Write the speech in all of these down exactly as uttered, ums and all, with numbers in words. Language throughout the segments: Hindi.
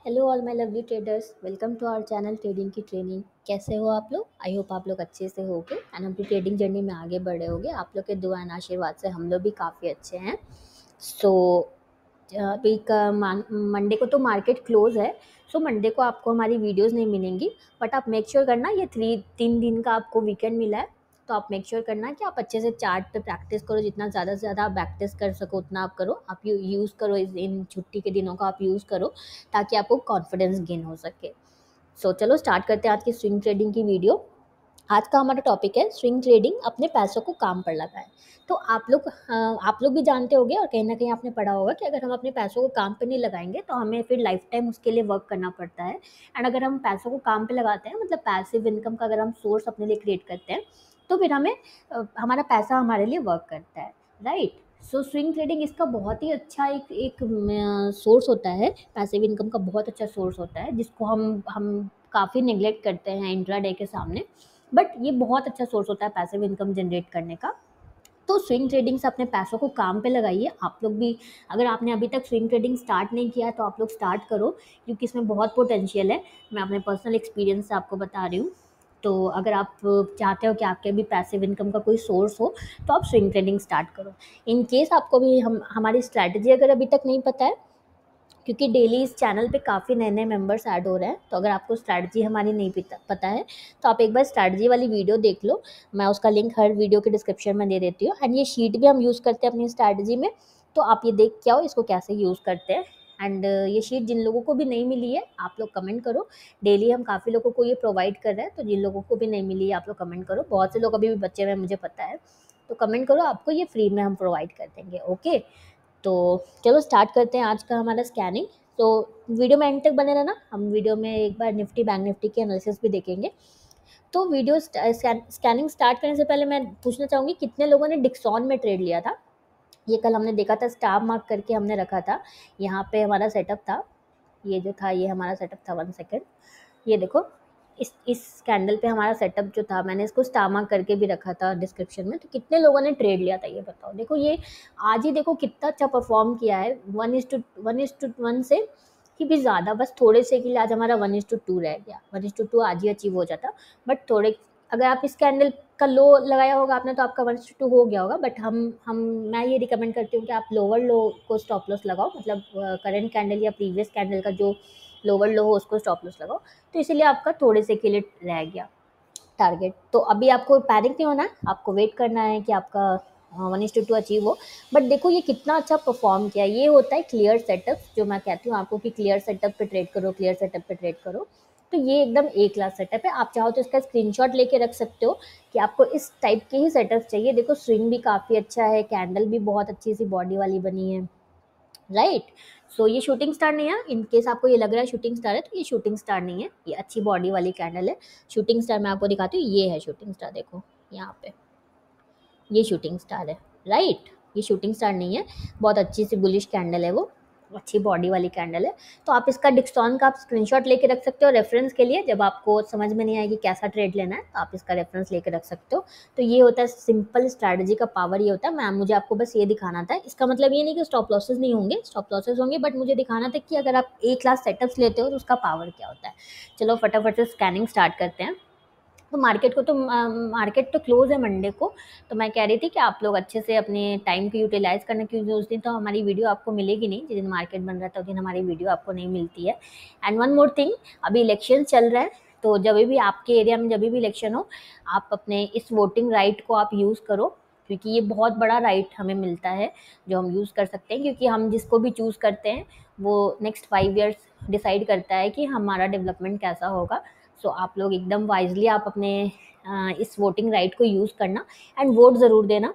Hello all my lovely traders, welcome to our channel trading की ट्रेनिंग। कैसे हो आप लोग? आई होप आप लोग अच्छे से होगे एंड अपनी ट्रेडिंग जर्नी में आगे बढ़े होगे। आप लोग के दुआ एंड आशीर्वाद से हम लोग भी काफ़ी अच्छे हैं। सो अभी का मंडे को तो मार्केट क्लोज है। सो मंडे को आपको हमारी वीडियोस नहीं मिलेंगी, बट आप मेक श्योर करना ये थ्री तीन दिन का आपको वीकेंड मिला है, तो आप मेक श्योर करना कि आप अच्छे से चार्ट पे प्रैक्टिस करो। जितना ज़्यादा से ज़्यादा आप प्रैक्टिस कर सको उतना आप करो। आप यू यूज़ करो, इस इन छुट्टी के दिनों का आप यूज़ करो ताकि आपको कॉन्फिडेंस गेन हो सके। सो so, चलो स्टार्ट करते हैं आज की स्विंग ट्रेडिंग की वीडियो। आज का हमारा टॉपिक है स्विंग ट्रेडिंग, अपने पैसों को काम पर लगाएं। तो आप लोग अ, आप लोग भी जानते होंगे और कहीं ना कहीं आपने पढ़ा होगा कि अगर हम अपने पैसों को काम पे नहीं लगाएंगे तो हमें फिर लाइफ टाइम उसके लिए वर्क करना पड़ता है। एंड अगर हम पैसों को काम पे लगाते हैं, मतलब पैसिव इनकम का अगर हम सोर्स अपने लिए क्रिएट करते हैं, तो फिर हमें अ, हमारा पैसा हमारे लिए वर्क करता है, राइट। सो स्विंग ट्रेडिंग इसका बहुत ही अच्छा एक एक सोर्स होता है, पैसिव इनकम का बहुत अच्छा सोर्स होता है, जिसको हम हम काफ़ी नेग्लेक्ट करते हैं इंट्राडे के सामने। बट ये बहुत अच्छा सोर्स होता है पैसिव इनकम जनरेट करने का। तो स्विंग ट्रेडिंग से अपने पैसों को काम पे लगाइए। आप लोग भी, अगर आपने अभी तक स्विंग ट्रेडिंग स्टार्ट नहीं किया है तो आप लोग स्टार्ट करो, क्योंकि इसमें बहुत पोटेंशियल है। मैं अपने पर्सनल एक्सपीरियंस से आपको बता रही हूँ। तो अगर आप चाहते हो कि आपके भी पैसिव इनकम का कोई सोर्स हो तो आप स्विंग ट्रेडिंग स्टार्ट करो। इन केस आपको भी हम हमारी स्ट्रैटेजी अगर अभी तक नहीं पता है, क्योंकि डेली इस चैनल पे काफ़ी नए नए मेंबर्स ऐड हो रहे हैं, तो अगर आपको स्ट्रैटेजी हमारी नहीं पता पता है तो आप एक बार स्ट्रैटेजी वाली वीडियो देख लो। मैं उसका लिंक हर वीडियो के डिस्क्रिप्शन में दे देती हूँ। एंड ये शीट भी हम यूज़ करते हैं अपनी स्ट्रैटेजी में, तो आप ये देख के आओ इसको कैसे यूज़ करते हैं। एंड ये शीट जिन लोगों को भी नहीं मिली है आप लोग कमेंट करो। डेली हम काफ़ी लोगों को ये प्रोवाइड कर रहे हैं, तो जिन लोगों को भी नहीं मिली है आप लोग कमेंट करो। बहुत से लोग अभी भी बच्चे हुए मुझे पता है, तो कमेंट करो, आपको ये फ्री में हम प्रोवाइड कर देंगे। ओके, तो चलो स्टार्ट करते हैं आज का हमारा स्कैनिंग। तो वीडियो में एंड तक बने रहना, हम वीडियो में एक बार निफ्टी बैंक निफ्टी के एनालिसिस भी देखेंगे। तो वीडियो स्कैनिंग स्टार्ट करने से पहले मैं पूछना चाहूँगी कितने लोगों ने डिक्सॉन में ट्रेड लिया था। ये कल हमने देखा था, स्टार मार्क करके हमने रखा था। यहाँ पे हमारा सेटअप था, ये जो था ये हमारा सेटअप था। वन सेकेंड, ये देखो, इस इस कैंडल पे हमारा सेटअप जो था, मैंने इसको स्टार मार्क करके भी रखा था डिस्क्रिप्शन में। तो कितने लोगों ने ट्रेड लिया था ये बताओ। देखो ये आज ही देखो कितना अच्छा परफॉर्म किया है, one is to one is to one से ही भी ज़्यादा, बस थोड़े से के लिए आज हमारा वन इज टू टू रह गया। वन इज टू टू आज ही अचीव हो जाता, बट थोड़े, अगर आप इस कैंडल का लो लगाया होगा आपने तो आपका वन इज टू हो गया होगा। बट हम हम मैं ये रिकमेंड करती हूँ कि आप लोअर लो को स्टॉप लॉस लगाओ, मतलब करंट कैंडल या प्रीवियस कैंडल का जो लोअर लो हो उसको स्टॉप लॉस लगाओ। तो इसीलिए आपका थोड़े से के लिए रह गया टारगेट। तो अभी आपको पैनिक नहीं होना है, आपको वेट करना है कि आपका one is to two achieve हो। बट देखो ये कितना अच्छा परफॉर्म किया। ये होता है क्लियर सेटअप, जो मैं कहती हूँ आपको कि क्लियर सेटअप पे ट्रेड करो, क्लियर सेटअप पे ट्रेड करो। तो ये एकदम ए क्लास सेटअप है। आप चाहो तो इसका स्क्रीनशॉट लेके रख सकते हो कि आपको इस टाइप के ही सेटअप चाहिए। देखो स्विंग भी काफ़ी अच्छा है, कैंडल भी बहुत अच्छी सी बॉडी वाली बनी है, राइट। सो ये शूटिंग स्टार नहीं है। इन केस आपको ये लग रहा है शूटिंग स्टार है, तो ये शूटिंग स्टार नहीं है, ये अच्छी बॉडी वाली कैंडल है। शूटिंग स्टार मैं आपको दिखाती हूँ, ये है शूटिंग स्टार। देखो यहाँ पे ये शूटिंग स्टार है, राइट। ये शूटिंग स्टार नहीं है, बहुत अच्छी सी बुलिश कैंडल है, वो अच्छी बॉडी वाली कैंडल है। तो आप इसका डिक्सॉन का आप स्क्रीनशॉट लेके रख सकते हो रेफरेंस के लिए। जब आपको समझ में नहीं आएगी कैसा ट्रेड लेना है तो आप इसका रेफरेंस लेके रख सकते हो। तो ये होता है सिंपल स्ट्रैटेजी का पावर, ये होता है। मैम मुझे आपको बस ये दिखाना था, इसका मतलब ये नहीं कि स्टॉप लॉसेस नहीं होंगे, स्टॉप लॉसेस होंगे, बट मुझे दिखाना था कि अगर आप ए क्लास सेटअप्स लेते हो तो उसका पावर क्या होता है। चलो फटाफट से स्कैनिंग स्टार्ट करते हैं। तो मार्केट को तो मार्केट तो क्लोज है मंडे को, तो मैं कह रही थी कि आप लोग अच्छे से अपने टाइम को यूटिलाइज करना, क्योंकि उस दिन तो हमारी वीडियो आपको मिलेगी नहीं। जिस दिन मार्केट बन रहा था उस दिन हमारी वीडियो आपको नहीं मिलती है। एंड वन मोर थिंग, अभी इलेक्शन चल रहा है, तो जब भी आपके एरिया में जब भी इलेक्शन हो, आप अपने इस वोटिंग राइट को आप यूज़ करो, क्योंकि ये बहुत बड़ा राइट हमें मिलता है जो हम यूज़ कर सकते हैं। क्योंकि हम जिसको भी चूज़ करते हैं वो नेक्स्ट फाइव ईयर्स डिसाइड करता है कि हमारा डेवलपमेंट कैसा होगा। सो so, आप लोग एकदम वाइजली आप अपने आ, इस वोटिंग राइट को यूज़ करना एंड वोट ज़रूर देना।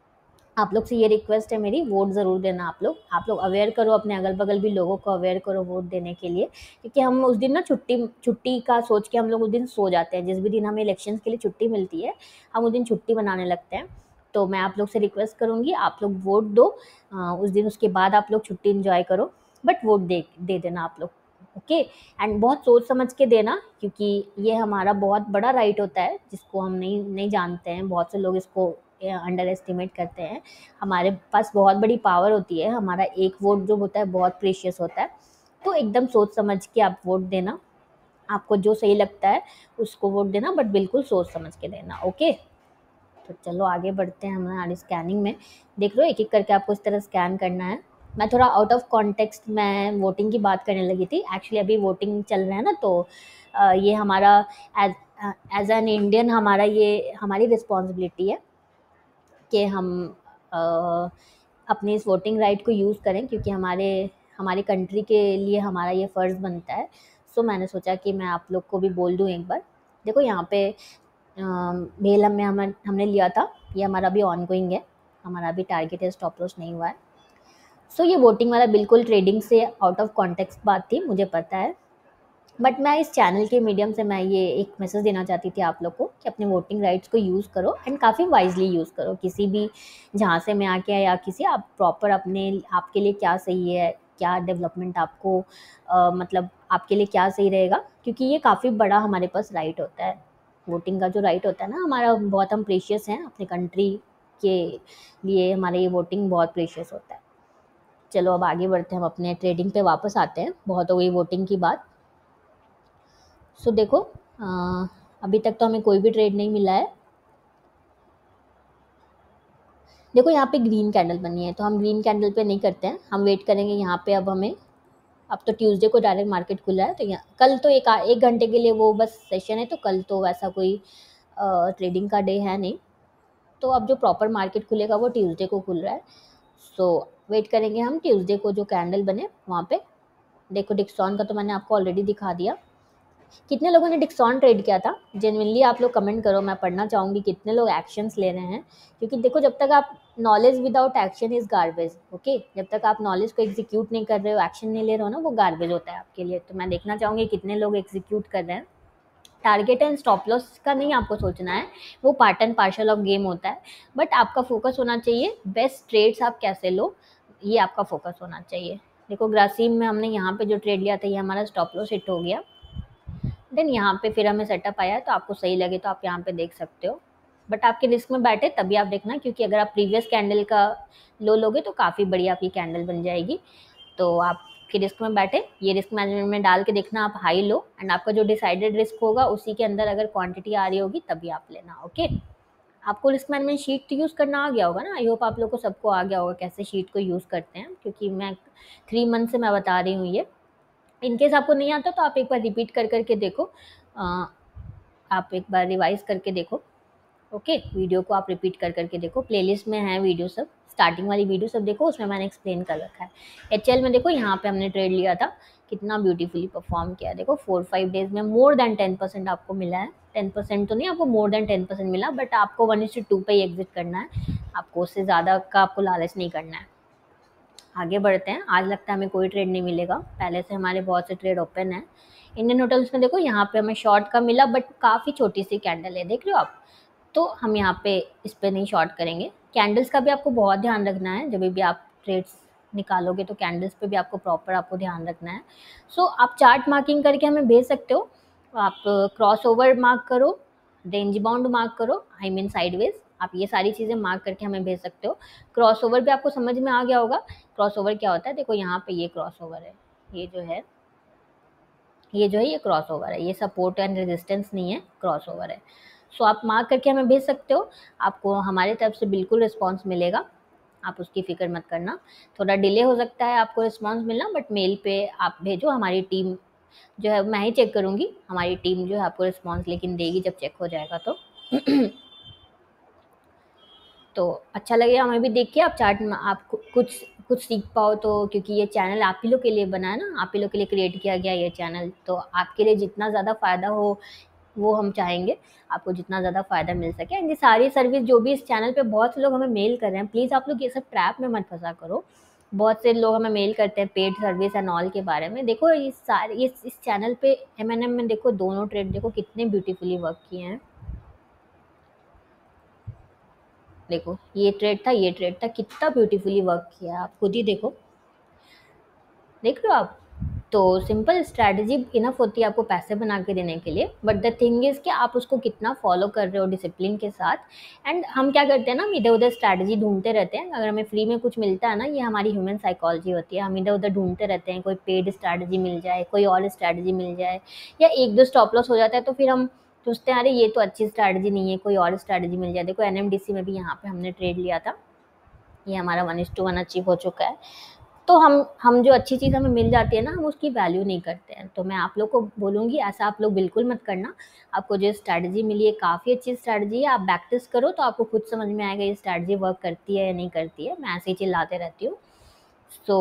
आप लोग से ये रिक्वेस्ट है मेरी, वोट ज़रूर देना। आप लोग आप लोग अवेयर करो, अपने अगल बगल भी लोगों को अवेयर करो वोट देने के लिए। क्योंकि हम उस दिन ना छुट्टी छुट्टी का सोच के हम लोग उस दिन सो जाते हैं। जिस भी दिन हमें इलेक्शंस के लिए छुट्टी मिलती है हम उस दिन छुट्टी बनाने लगते हैं। तो मैं आप लोग से रिक्वेस्ट करूँगी, आप लोग वोट दो आ, उस दिन, उसके बाद आप लोग छुट्टी इंजॉय करो, बट वोट दे दे देना आप लोग। ओके, एंड बहुत सोच समझ के देना, क्योंकि ये हमारा बहुत बड़ा राइट होता है जिसको हम नहीं नहीं जानते हैं। बहुत से लोग इसको अंडर एस्टिमेट करते हैं। हमारे पास बहुत बड़ी पावर होती है, हमारा एक वोट जो होता है बहुत प्रीशियस होता है। तो एकदम सोच समझ के आप वोट देना, आपको जो सही लगता है उसको वोट देना, बट बिल्कुल सोच समझ के देना। ओके, तो चलो आगे बढ़ते हैं हमारी स्कैनिंग में। देख लो एक एक करके आपको इस तरह स्कैन करना है। मैं थोड़ा आउट ऑफ कॉन्टेक्स्ट मैं वोटिंग की बात करने लगी थी, एक्चुअली अभी वोटिंग चल रहा है ना, तो अ, ये हमारा एज एज एन इंडियन हमारा ये हमारी रिस्पॉन्सिबिलिटी है कि हम अ, अपनी इस वोटिंग राइट को यूज़ करें, क्योंकि हमारे हमारी कंट्री के लिए हमारा ये फ़र्ज़ बनता है। सो मैंने सोचा कि मैं आप लोग को भी बोल दूँ एक बार। देखो यहाँ पे मेल में हम हमने लिया था, ये हमारा अभी ऑनगोइंग है, हमारा अभी टारगेट है, स्टॉप लॉस नहीं हुआ है। सो ये वोटिंग वाला बिल्कुल ट्रेडिंग से आउट ऑफ कॉन्टेक्स्ट बात थी, मुझे पता है, बट मैं इस चैनल के मीडियम से मैं ये एक मैसेज देना चाहती थी आप लोग को कि अपने वोटिंग राइट्स को यूज़ करो एंड काफ़ी वाइजली यूज़ करो। किसी भी जहाँ से मैं आके या किसी आप प्रॉपर अपने आपके लिए क्या सही है, क्या डेवलपमेंट आपको अ, मतलब आपके लिए क्या सही रहेगा, क्योंकि ये काफ़ी बड़ा हमारे पास राइट होता है। वोटिंग का जो राइट होता है ना हमारा, बहुत हम प्रीशियस हैं अपनी कंट्री के लिए, हमारे ये वोटिंग बहुत प्रीशियस होता है। चलो अब आगे बढ़ते हैं, हम अपने ट्रेडिंग पे वापस आते हैं, बहुत हो गई वोटिंग की बात। सो so, देखो आ, अभी तक तो हमें कोई भी ट्रेड नहीं मिला है। देखो यहाँ पे ग्रीन कैंडल बनी है, तो हम ग्रीन कैंडल पे नहीं करते हैं, हम वेट करेंगे यहाँ पे। अब हमें अब तो ट्यूसडे को डायरेक्ट मार्केट खुला है, तो यहाँ कल तो एक एक घंटे के लिए वो बस सेशन है, तो कल तो वैसा कोई ट्रेडिंग का डे है नहीं। तो अब जो प्रॉपर मार्केट खुलेगा वो ट्यूसडे को खुल रहा है। सो so, वेट करेंगे हम ट्यूसडे को जो कैंडल बने वहाँ पे। देखो डिक्सॉन का तो मैंने आपको ऑलरेडी दिखा दिया। कितने लोगों ने डिक्सॉन ट्रेड किया था, जेन्युइनली आप लोग कमेंट करो, मैं पढ़ना चाहूँगी कितने लोग एक्शंस ले रहे हैं। क्योंकि देखो जब तक आप knowledge without action is garbage. Okay, जब तक आप नॉलेज को एग्जीक्यूट नहीं कर रहे हो, एक्शन नहीं ले रहे हो ना, वो गार्बेज होता है आपके लिए। तो मैं देखना चाहूँगी कितने लोग एग्जीक्यूट कर रहे हैं। टारगेट एंड स्टॉप लॉस का नहीं आपको सोचना है, वो part and parcel of game होता है, बट आपका फोकस होना चाहिए बेस्ट ट्रेड्स आप कैसे लो, ये आपका फोकस होना चाहिए। देखो ग्रासीम में हमने यहाँ पे जो ट्रेड लिया था, ये हमारा स्टॉप लॉस हिट हो गया। देन यहाँ पे फिर हमें सेटअप आया है, तो आपको सही लगे तो आप यहाँ पे देख सकते हो, बट आपके रिस्क में बैठे तभी आप देखना, क्योंकि अगर आप प्रीवियस कैंडल का लो लोगे तो काफ़ी बढ़िया आपकी कैंडल बन जाएगी। तो आपके रिस्क में बैठे ये रिस्क मैनेजमेंट में डाल के देखना आप हाई लो, एंड आपका जो डिसाइडेड रिस्क होगा उसी के अंदर अगर क्वांटिटी आ रही होगी तभी आप लेना। ओके, आपको रिस्क मैनेजमेंट शीट यूज़ करना आ गया होगा ना, आई होप आप लोग को सबको आ गया होगा कैसे शीट को यूज़ करते हैं, क्योंकि मैं थ्री मंथ से मैं बता रही हूँ ये। इनकेस आपको नहीं आता तो आप एक बार रिपीट कर करके देखो, आ, आप एक बार रिवाइज करके देखो। ओके, वीडियो को आप रिपीट कर करके देखो, प्लेलिस्ट में है वीडियो सब, स्टार्टिंग वाली वीडियो सब देखो, उसमें मैंने एक्सप्लेन कर रखा है। एचएल में देखो यहाँ पे हमने ट्रेड लिया था, कितना ब्यूटीफुली परफॉर्म किया। देखो फोर फाइव डेज में मोर देन टेन परसेंट आपको मिला है, टेन परसेंट तो नहीं, आपको मोर देन टेन परसेंट मिला, बट आपको वन इज टू टू पे ही एग्जिट करना है, आपको उससे ज़्यादा का आपको लालच नहीं करना है। आगे बढ़ते हैं, आज लगता है हमें कोई ट्रेड नहीं मिलेगा, पहले से हमारे बहुत से ट्रेड ओपन है। इंडियन होटल्स में देखो यहाँ पे हमें शॉर्ट का मिला, बट काफ़ी छोटी सी कैंडल है, देख रहे हो आप, तो हम यहाँ पे इस पे नहीं शॉर्ट करेंगे। कैंडल्स का भी आपको बहुत ध्यान रखना है, जब भी आप ट्रेड्स निकालोगे तो कैंडल्स पे भी आपको प्रॉपर आपको ध्यान रखना है। सो so, आप चार्ट मार्किंग करके हमें भेज सकते हो, आप क्रॉस ओवर मार्क करो, रेंज बाउंड मार्क करो, आई मीन साइडवेज, आप ये सारी चीज़ें मार्क करके हमें भेज सकते हो। क्रॉस ओवर भी आपको समझ में आ गया होगा, क्रॉस ओवर क्या होता है। देखो यहाँ पे ये क्रॉस ओवर है, ये जो है ये जो है ये क्रॉस ओवर है, ये सपोर्ट एंड रेजिस्टेंस नहीं है, क्रॉस ओवर है। सो आप मार्क करके हमें भेज सकते हो, आपको हमारे तरफ से बिल्कुल रिस्पांस मिलेगा, आप उसकी फ़िक्र मत करना। थोड़ा डिले हो सकता है आपको रिस्पांस मिलना, बट मेल पे आप भेजो, हमारी टीम जो है, मैं ही चेक करूँगी, हमारी टीम जो है आपको रिस्पांस लेकिन देगी जब चेक हो जाएगा तो। तो अच्छा लगेगा हमें भी देख के, आप चार्ट में आप कुछ कुछ सीख पाओ, तो क्योंकि ये चैनल आप ही लोग के लिए बना है ना, आप ही लोग के लिए क्रिएट किया गया ये चैनल, तो आपके लिए जितना ज़्यादा फ़ायदा हो वो हम चाहेंगे, आपको जितना ज़्यादा फ़ायदा मिल सके। एंड ये सारी सर्विस जो भी इस चैनल पे बहुत से लोग हमें मेल कर रहे हैं, प्लीज़ आप लोग ये सब ट्रैप में मत फंसा करो। बहुत से लोग हमें मेल करते हैं पेड सर्विस एंड ऑल के बारे में। देखो इस सारे इस इस चैनल पे एम एन एम में देखो दोनों ट्रेड देखो कितने ब्यूटीफुली वर्क किए हैं। देखो ये ट्रेड था, ये ट्रेड था, कितना ब्यूटीफुली वर्क किया है, आप खुद ही देखो, देख रहे हो आप। तो सिंपल स्ट्रैटेजी इनफ होती है आपको पैसे बना के देने के लिए, बट द थिंग इज़ कि आप उसको कितना फॉलो कर रहे हो डिसिप्लिन के साथ। एंड हम क्या करते हैं ना, हम इधर उधर स्ट्रैटेजी ढूंढते रहते हैं। अगर हमें फ्री में कुछ मिलता है ना, ये हमारी ह्यूमन साइकोलॉजी होती है, हम इधर उधर ढूंढते रहते हैं, कोई पेड स्ट्रैटेजी मिल जाए, कोई और स्ट्रैटेजी मिल जाए, या एक दो स्टॉप लॉस हो जाता है तो फिर हम सोचते हैं अरे ये तो अच्छी स्ट्रैटेजी नहीं है, कोई और स्ट्रैटेजी मिल जाए। देखो एनएमडीसी में भी यहाँ पे हमने ट्रेड लिया था, ये हमारा one is to one achieve हो चुका है। तो हम हम जो अच्छी चीज़ हमें मिल जाती है ना, हम उसकी वैल्यू नहीं करते हैं। तो मैं आप लोग को बोलूँगी ऐसा आप लोग बिल्कुल मत करना। आपको जो स्ट्रैटेजी मिली है काफ़ी अच्छी स्ट्रैटेजी है, आप बैक टेस्ट करो तो आपको खुद समझ में आएगा ये स्ट्रैटेजी वर्क करती है या नहीं करती है। मैं ऐसे ही चिल्लाते रहती हूँ। सो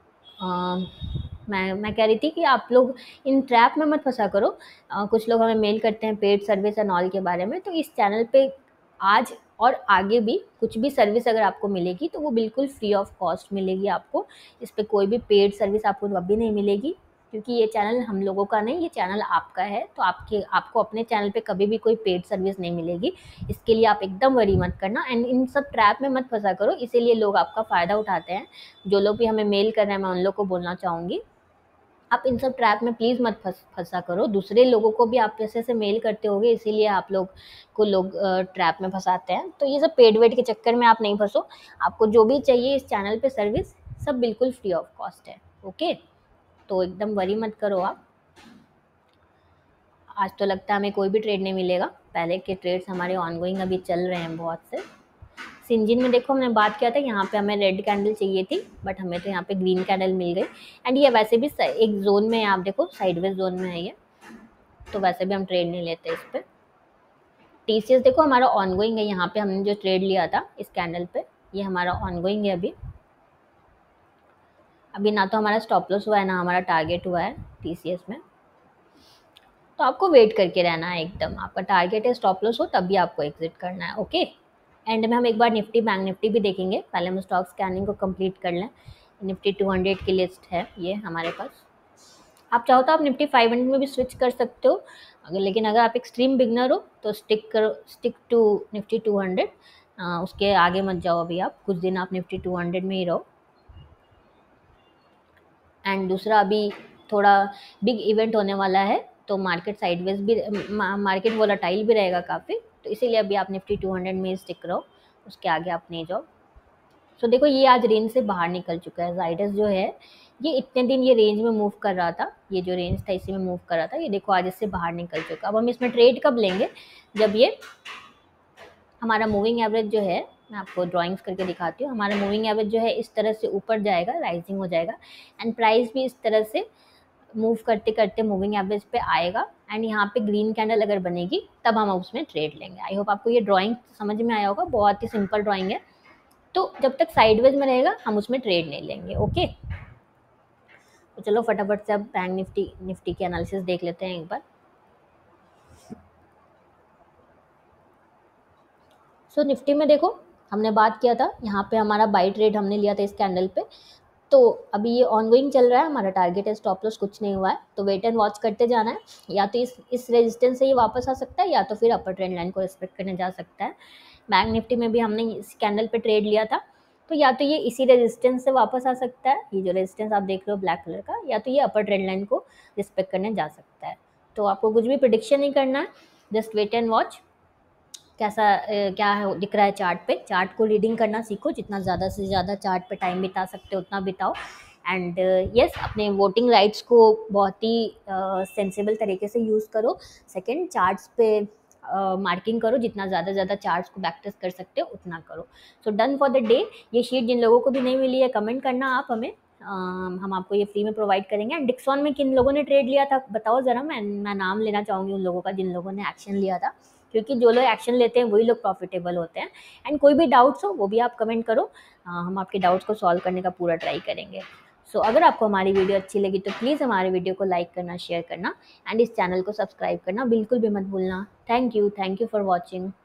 मैं मैं कह रही थी कि आप लोग इन ट्रैप में मत फंसा करो। uh, कुछ लोग हमें मेल करते हैं पेड सर्विस एंड ऑल के बारे में, तो इस चैनल पे आज और आगे भी कुछ भी सर्विस अगर आपको मिलेगी तो वो बिल्कुल फ्री ऑफ कॉस्ट मिलेगी आपको। इस पे कोई भी पेड सर्विस आपको कभी नहीं मिलेगी, क्योंकि ये चैनल हम लोगों का नहीं, ये चैनल आपका है। तो आपके आपको अपने चैनल पे कभी भी कोई पेड सर्विस नहीं मिलेगी, इसके लिए आप एकदम वरी मत करना। एंड इन सब ट्रैप में मत फंसा करो, इसीलिए लोग आपका फ़ायदा उठाते हैं। जो लोग भी हमें मेल कर रहे हैं मैं उन लोग को बोलना चाहूँगी, आप इन सब ट्रैप में प्लीज़ मत फंस फंसा करो। दूसरे लोगों को भी आप ऐसे से मेल करते होगे, इसीलिए आप लोग को लोग ट्रैप में फंसाते हैं। तो ये सब पेड वेड के चक्कर में आप नहीं फंसो। आपको जो भी चाहिए इस चैनल पे सर्विस सब बिल्कुल फ्री ऑफ कॉस्ट है। ओके, तो एकदम वरी मत करो आप। आज तो लगता है हमें कोई भी ट्रेड नहीं मिलेगा, पहले के ट्रेड्स हमारे ऑनगोइंग अभी चल रहे हैं बहुत से। सिंजिन में देखो हमने बात किया था, यहाँ पे हमें रेड कैंडल चाहिए थी, बट हमें तो यहाँ पे ग्रीन कैंडल मिल गई। एंड ये वैसे भी एक जोन में है, आप देखो साइडवेज जोन में है ये, तो वैसे भी हम ट्रेड नहीं लेते इस पर। टीसीएस देखो हमारा ऑनगोइंग है, यहाँ पे हमने जो ट्रेड लिया था इस कैंडल पे, ये हमारा ऑनगोइंग है अभी। अभी ना तो हमारा स्टॉप लॉस हुआ है ना हमारा टारगेट हुआ है टीसीएस में, तो आपको वेट करके रहना है एकदम। आपका टारगेट है स्टॉप लॉस हो तब भी आपको एग्जिट करना है। ओके, एंड में हम एक बार निफ्टी बैंक निफ्टी भी देखेंगे, पहले हम स्टॉक स्कैनिंग को कंप्लीट कर लें। निफ्टी टू हंड्रेड की लिस्ट है ये हमारे पास। आप चाहो तो आप निफ्टी फाइव हंड्रेड में भी स्विच कर सकते हो, अगर लेकिन अगर आप एक्सट्रीम बिगनर हो तो स्टिक करो, stick to Nifty two hundred, उसके आगे मत जाओ। अभी आप कुछ दिन आप निफ्टी टू हंड्रेड में ही रहो। एंड दूसरा अभी थोड़ा बिग इवेंट होने वाला है, तो मार्केट साइडवेज भी, मार्केट वोलेटाइल भी रहेगा काफ़ी, तो इसीलिए अभी आप निफ्टी टू हंड्रेड में स्टिक रहो, उसके आगे आप नहीं जाओ। सो देखो ये आज रेंज से बाहर निकल चुका है। जाइडस जो है ये इतने दिन ये रेंज में मूव कर रहा था, ये जो रेंज था इसी में मूव कर रहा था, ये देखो आज इससे बाहर निकल चुका। अब हम इसमें ट्रेड कब लेंगे, जब ये हमारा मूविंग एवरेज जो है, मैं आपको ड्राइंग्स करके दिखाती हूँ, हमारा मूविंग एवरेज जो है इस तरह से ऊपर जाएगा, राइजिंग हो जाएगा, एंड प्राइस भी इस तरह से मूव करते करते मूविंग एवरेज पे आएगा। एंड यहाँ पे ग्रीन कैंडल अगर बनेगी तब हम उसमें ट्रेड लेंगे। आई होप आपको ये ड्राइंग समझ में आया होगा, बहुत ही सिंपल ड्राइंग है। तो जब तक साइडवेज में रहेगा हम उसमें ट्रेड नहीं लेंगे। ओके, तो चलो फटाफट से अब बैंक निफ्टी निफ्टी की एनालिसिस देख लेते हैं एक बार। सो so, निफ्टी में देखो हमने बात किया था, यहाँ पे हमारा बाई ट्रेड हमने लिया था इस कैंडल पे, तो अभी ये ऑनगोइंग चल रहा है, हमारा टारगेट है स्टॉप लॉस कुछ नहीं हुआ है, तो वेट एंड वॉच करते जाना है। या तो इस इस रेजिस्टेंस से ये वापस आ सकता है, या तो फिर अपर ट्रेंड लाइन को रिस्पेक्ट करने जा सकता है। बैंक निफ्टी में भी हमने इस कैंडल पे ट्रेड लिया था, तो या तो ये इसी रेजिस्टेंस से वापस आ सकता है, ये जो रेजिस्टेंस आप देख रहे हो ब्लैक कलर का, या तो ये अपर ट्रेंड लाइन को रिस्पेक्ट करने जा सकता है। तो आपको कुछ भी प्रेडिक्शन नहीं करना है, जस्ट वेट एंड वॉच कैसा क्या है दिख रहा है चार्ट पे। चार्ट को रीडिंग करना सीखो, जितना ज़्यादा से ज़्यादा चार्ट पे टाइम बिता सकते हो उतना बिताओ। एंड यस uh, yes, अपने वोटिंग राइट्स को बहुत ही सेंसिबल uh, तरीके से यूज़ करो। सेकंड, चार्ट्स पे मार्किंग uh, करो, जितना ज़्यादा ज़्यादा चार्ट्स को बैक टेस्ट कर सकते हो उतना करो। So done for the day. ये शीट जिन लोगों को भी नहीं मिली है कमेंट करना आप हमें, uh, हम आपको ये फ्री में प्रोवाइड करेंगे। एंड डिक्सॉन में किन लोगों ने ट्रेड लिया था बताओ ज़रा, मैं मैं नाम लेना चाहूँगी उन लोगों का जिन लोगों ने एक्शन लिया था, क्योंकि जो लोग एक्शन लेते हैं वही लोग प्रॉफिटेबल होते हैं। एंड कोई भी डाउट्स हो वो भी आप कमेंट करो, uh, हम आपके डाउट्स को सॉल्व करने का पूरा ट्राई करेंगे। सो so, अगर आपको हमारी वीडियो अच्छी लगी तो प्लीज़ हमारे वीडियो को लाइक करना, शेयर करना, एंड इस चैनल को सब्सक्राइब करना बिल्कुल भी मत भूलना। Thank you thank you for watching.